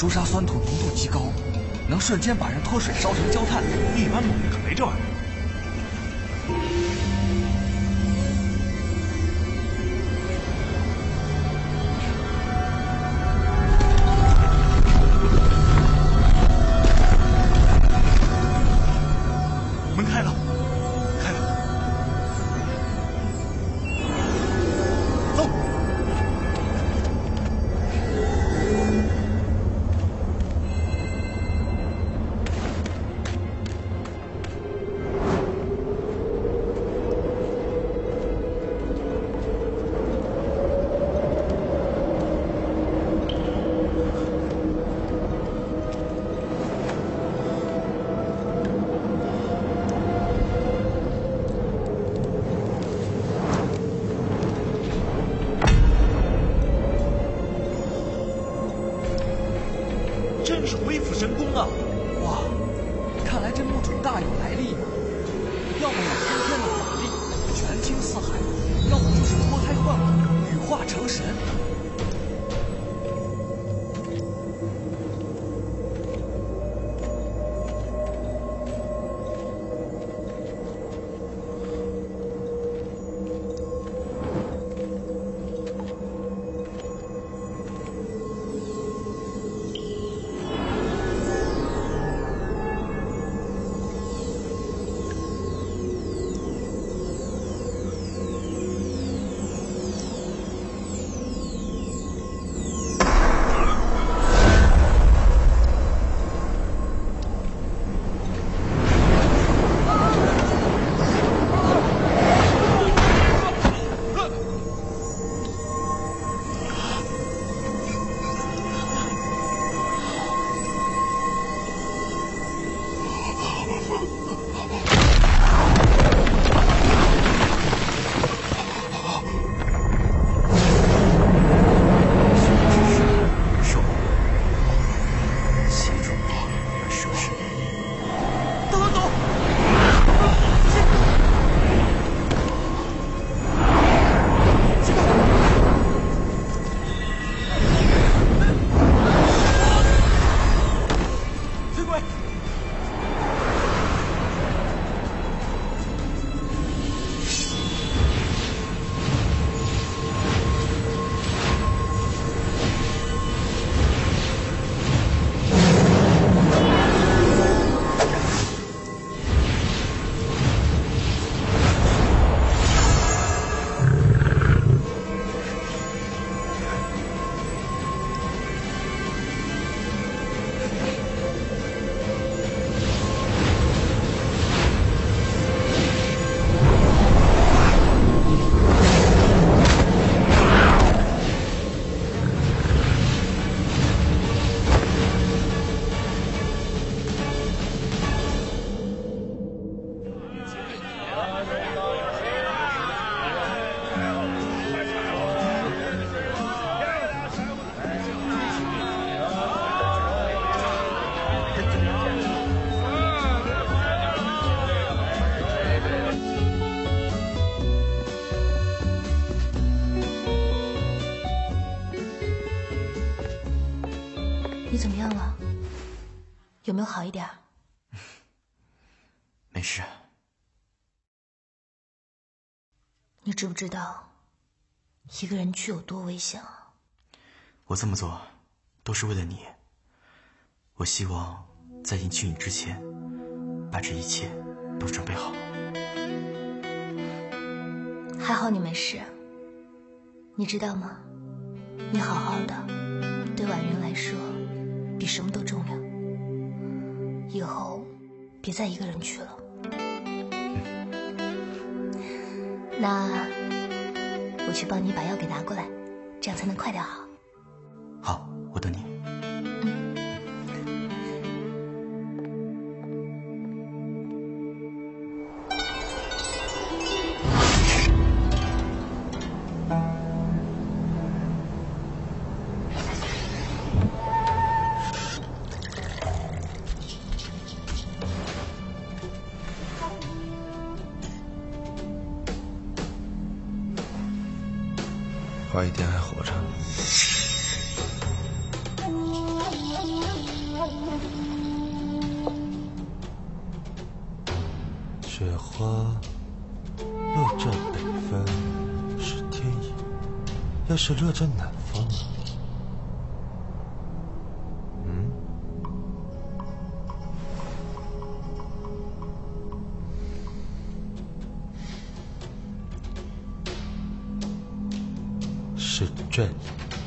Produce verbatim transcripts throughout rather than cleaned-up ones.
朱砂酸土浓度极高，能瞬间把人脱水烧成焦炭。 一般猛的可没这玩意儿。 真是恢复神功啊！哇，看来这墓主大有来历呢。要么有通天的法力，权倾四海；要么就是脱胎换骨，羽化成神。 你怎么样了？有没有好一点？ 没事。 你知不知道一个人去有多危险啊？ 我这么做都是为了你。我希望在迎娶你之前，把这一切都准备好。 还好你没事。你知道吗？你好好的，对婉云来说比什么都重要。以后别再一个人去了。那我去帮你把药给拿过来，这样才能快点好。 好，我等你。 华一店还活着。 雪花落在北方是天意，要是落在南方啊，嗯，是这里。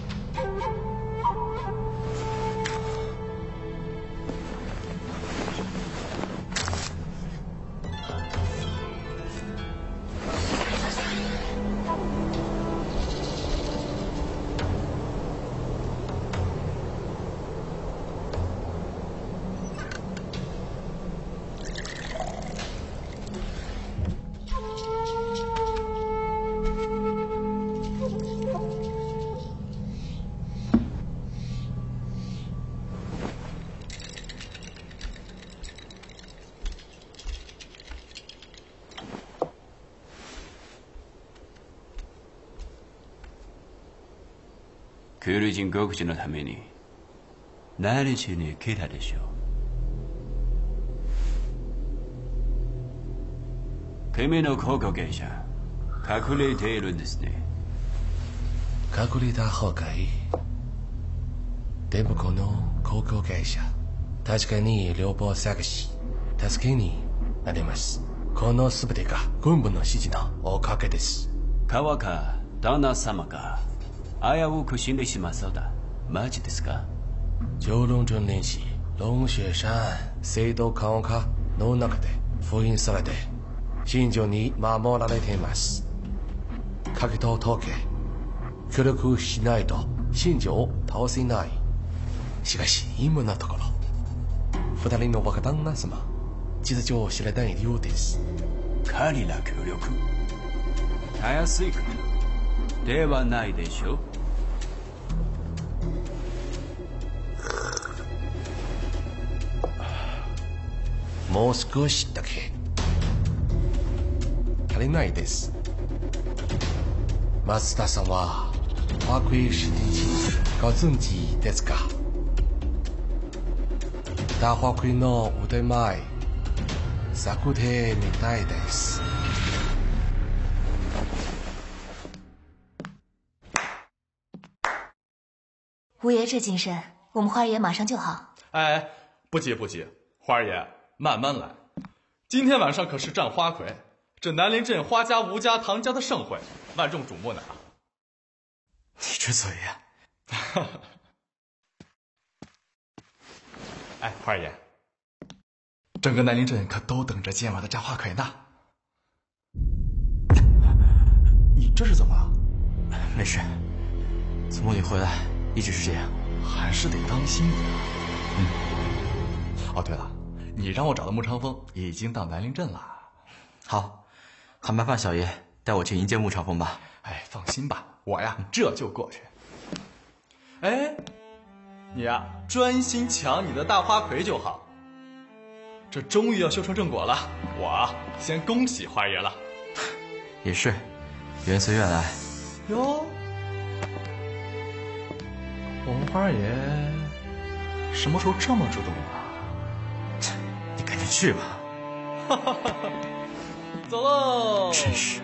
クール人極地のために何しに来たでしょう。君の後継者隠れているんですね。 隠れた方がいい。でもこの後継者確かに両方探し助けになります。この全てが軍部の指示のおかげです。 川か旦那様か危うく死んでしまそうだ。マジですか？ 九龙城練習龍雪山聖堂看岡の中で封印されて信条に守られています。鍵と解け協力しないと信条を倒せない。しかし今のところ二人の若旦那様実情を知らないようです。 彼ら協力たやすいことではないでしょう。 もう少しだけ足りないです。松田さんは花魁史日ご存知ですか？大花魁の腕前作ってみたいです。 吴爷这精神，我们花儿爷马上就好。 哎，不急不急，花儿爷慢慢来。今天晚上可是战花魁，这南林镇花家、吴家、唐家的盛会，万众瞩目呢。 你这嘴呀！ 哎，花儿爷，整个南林镇可都等着今晚的战花魁呢。你这是怎么了？ 没事，从梦里回来一直是这样， 还是得当心点。嗯。哦，对了，你让我找的穆长风已经到南林镇了。 好，还麻烦小爷带我去迎接穆长风吧。 哎，放心吧，我呀这就过去。哎，你呀专心抢你的大花魁就好。这终于要修成正果了，我啊先恭喜花爷了。 也是，缘随缘来。 哟，我们花爷什么时候这么主动啊？ 你赶紧去吧。 哈哈哈哈，走喽。 真是。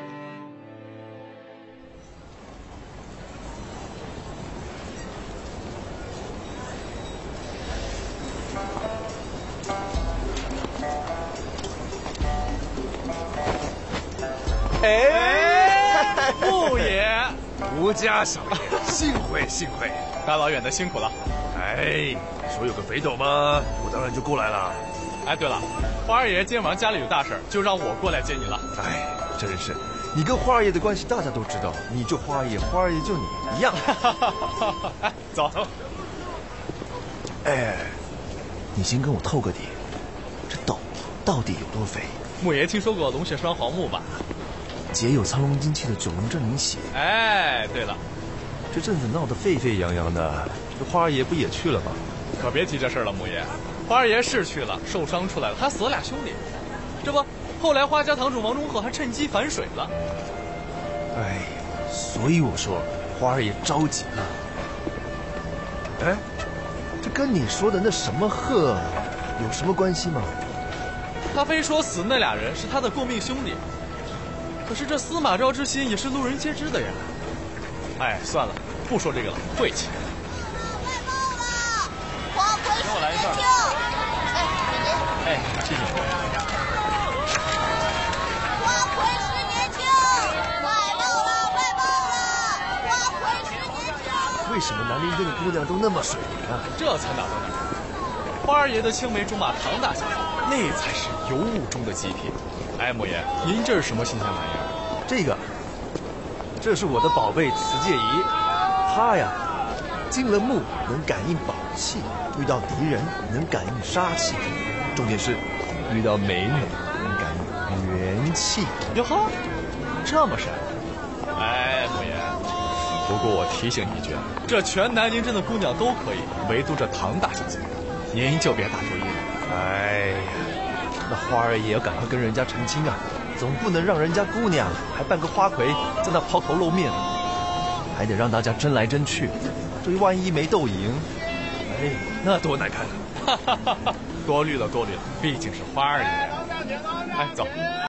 哎，穆爷， 吴家少爷，幸会幸会， 大老远的辛苦了。 哎，说有个肥斗吗？我当然就过来了。 哎，对了，花儿爷今晚家里有大事，就让我过来接你了。 哎，真是，你跟花儿爷的关系大家都知道，你就花儿爷，花儿爷就你一样。 哎，走走。 哎，你先跟我透个底，这斗到底有多肥？ 穆爷听说过龙血栓黄木吧？ 结有苍龙精气的九龙镇灵血。 哎，对了， 这阵子闹得沸沸扬扬的，这花儿爷不也去了吗？ 可别提这事了，穆爷。花儿爷是去了，受伤出来了，还死了俩兄弟。这不，后来花家堂主王忠鹤还趁机反水了。 哎，所以我说花儿爷着急了。哎，这跟你说的那什么鹤有什么关系吗？ 他非说死那俩人是他的过命兄弟，可是这司马昭之心也是路人皆知的呀。哎，算了，不说这个了，晦气。 快爆了！花魁给我来一份。哎，谢谢。 花魁十年庆，快爆了，快爆了！花魁十年庆。 为什么南林镇的姑娘都那么水灵啊？ 这才哪到哪？花二爷的青梅竹马唐大小姐，那才是尤物中的极品。哎，莫言，您这是什么新鲜玩意儿？ 这个，这是我的宝贝磁界仪，它呀，进了墓能感应宝气，遇到敌人能感应杀气，重点是遇到美女能感应元气。 哟呵，这么神！哎，莫言，不过我提醒你一句，这全南宁镇的姑娘都可以，唯独这唐大小姐，您就别打主意了。 哎呀，那花儿也要赶快跟人家成亲啊，总不能让人家姑娘还扮个花魁在那抛头露面，还得让大家争来争去，这万一没斗赢，哎，那多难看啊！ 哈哈哈哈，多虑了，多虑了，毕竟是花儿爷。哎，走。